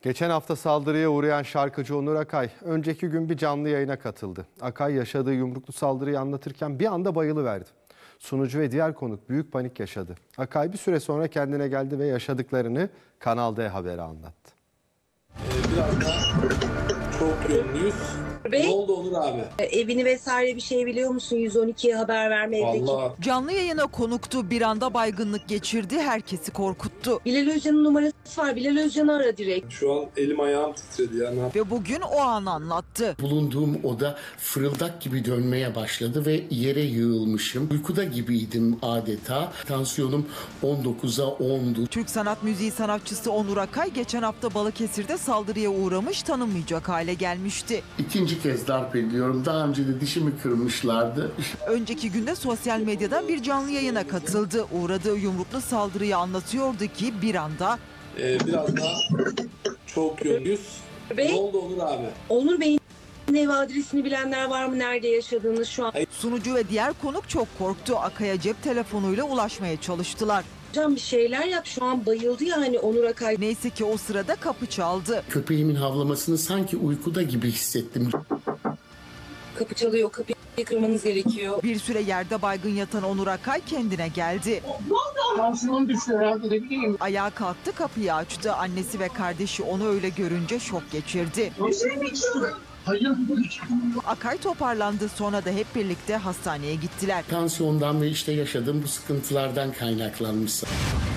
Geçen hafta saldırıya uğrayan şarkıcı Onur Akay, önceki gün bir canlı yayına katıldı. Akay yaşadığı yumruklu saldırıyı anlatırken bir anda bayılıverdi. Sunucu ve diğer konuk büyük panik yaşadı. Akay bir süre sonra kendine geldi ve yaşadıklarını Kanal D Haber'e anlattı. Biraz da çok yönlüyüz. Ne oldu Onur abi? Evini vesaire bir şey biliyor musun? 112'ye haber verme evdeki. Vallahi Canlı yayına konuktu. Bir anda baygınlık geçirdi. Herkesi korkuttu. Bilal Özcan'ın numarası var. Bilal Özcan'ı ara direkt. şu an elim ayağım titredi ya. Ve bugün o anı anlattı. Bulunduğum oda fırıldak gibi dönmeye başladı ve yere yığılmışım. Uykuda gibiydim adeta. Tansiyonum 19'a 10'du. Türk sanat müziği sanatçısı Onur Akay geçen hafta Balıkesir'de saldırıya uğramış, tanınmayacak hale gelmişti. İkinci kez darp ediliyorum. Daha önce de dişimi kırmışlardı. Önceki günde sosyal medyada bir canlı yayına katıldı. Uğradığı yumruklu saldırıyı anlatıyordu ki bir anda biraz da çok yönlüyüz. Ve Ne oldu Onur abi? Onur Bey'in ev adresini bilenler var mı? Nerede yaşadığını şu an? sunucu ve diğer konuk çok korktu. Akay'a cep telefonuyla ulaşmaya çalıştılar. Can bir şeyler yap. Şu an bayıldı ya hani Onur Akay. Neyse ki o sırada kapı çaldı. Köpeğimin havlamasını sanki uykuda gibi hissettim. Kapı çalıyor. Kapıyı kırmanız gerekiyor. Bir süre yerde baygın yatan Onur Akay kendine geldi. Tansiyonum düştü herhalde, ne bileyim. Ayağa kalktı, kapıyı açtı. Annesi ve kardeşi onu öyle görünce şok geçirdi. Hayır. Akay toparlandı, sonra da hep birlikte hastaneye gittiler. Tansiyondan ve işte yaşadığım bu sıkıntılardan kaynaklanmış.